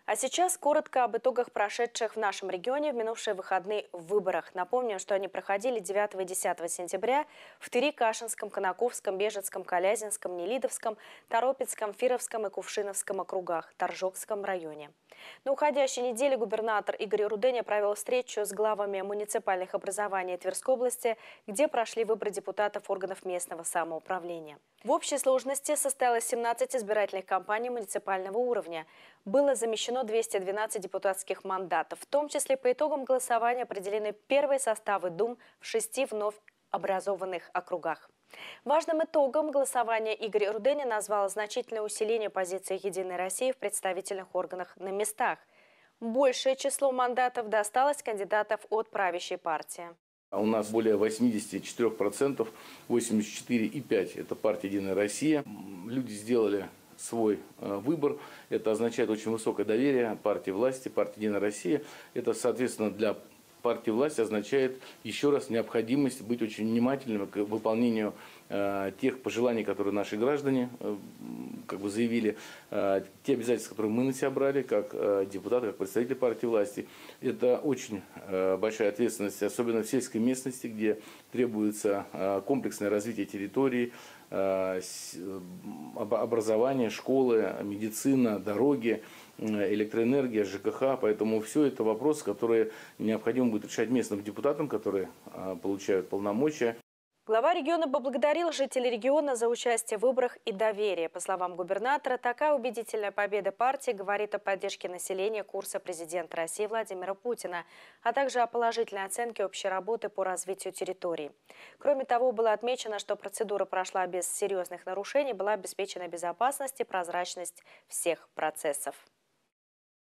А сейчас коротко об итогах прошедших в нашем регионе в минувшие выходные выборах. Напомню, что они проходили 9 и 10 сентября в Твери, Кашинском, Конаковском, Бежецком, Калязинском, Нелидовском, Торопецком, Фировском и Кувшиновском округах, Торжокском районе. На уходящей неделе губернатор Игорь Руденя провел встречу с главами муниципальных образований Тверской области, где прошли выборы депутатов органов местного самоуправления. В общей сложности состоялось 17 избирательных кампаний муниципального уровня. Было замещено 212 депутатских мандатов. В том числе по итогам голосования определены первые составы дум в 6 вновь образованных округах. Важным итогом голосования Игорь Руденя назвал значительное усиление позиции «Единой России» в представительных органах на местах. Большее число мандатов досталось кандидатов от правящей партии. У нас более 84%, 84,5% это партия «Единая Россия». Люди сделали свой выбор. Это означает очень высокое доверие партии власти, партии «Единая Россия». Это, соответственно, для партии власти означает еще раз необходимость быть очень внимательным к выполнению тех пожеланий, которые наши граждане заявили, те обязательства, которые мы на себя брали, как депутаты, как представители партии власти. Это очень большая ответственность, особенно в сельской местности, где требуется комплексное развитие территории, образование, школы, медицина, дороги, электроэнергия, ЖКХ. Поэтому все это вопросы, которые необходимо будет решать местным депутатам, которые получают полномочия. Глава региона поблагодарил жителей региона за участие в выборах и доверие. По словам губернатора, такая убедительная победа партии говорит о поддержке населения курса президента России Владимира Путина, а также о положительной оценке общей работы по развитию территорий. Кроме того, было отмечено, что процедура прошла без серьезных нарушений, была обеспечена безопасность и прозрачность всех процессов.